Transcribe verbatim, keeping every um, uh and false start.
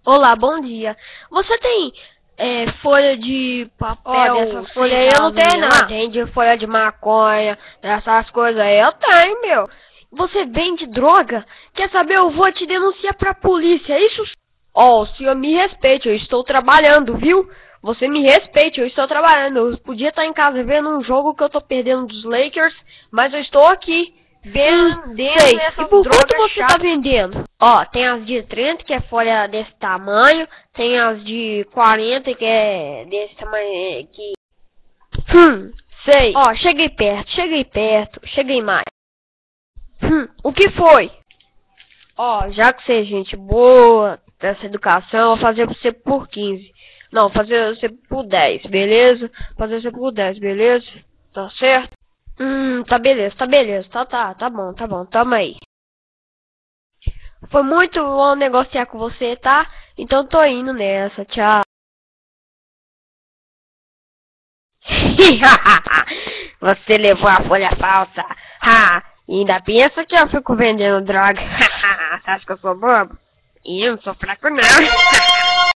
Olá, bom dia. Você tem é, folha de papel? Ó, dessa folha aí eu não tenho, não. Tem de folha de maconha, dessas coisas aí eu tenho, meu. Você vende droga? Quer saber? Eu vou te denunciar pra polícia, é isso? Ó, o senhor me respeite, eu estou trabalhando, viu? Você me respeite, eu estou trabalhando. Eu podia estar em casa vendo um jogo que eu tô perdendo dos Lakers, mas eu estou aqui vendendo Sei. essas E por quanto drogas você chatas. tá vendendo? Ó, tem as de trinta, que é folha desse tamanho. Tem as de quarenta, que é desse tamanho que... Hum, sei. Ó, cheguei perto, cheguei perto, cheguei mais. Hum, o que foi? Ó, já que você é gente boa, dessa educação, eu vou fazer você por quinze. Não, fazer você por dez, beleza? Fazer você por dez, beleza? Tá certo? Hum, tá beleza, tá beleza. Tá, tá, tá bom, tá bom, tamo aí. Foi muito bom negociar com você, tá? Então tô indo nessa, tchau. Você levou a folha falsa. Ha! E ainda pensa que eu fico vendendo droga. Você acha que eu sou bobo? E eu não sou fraco não.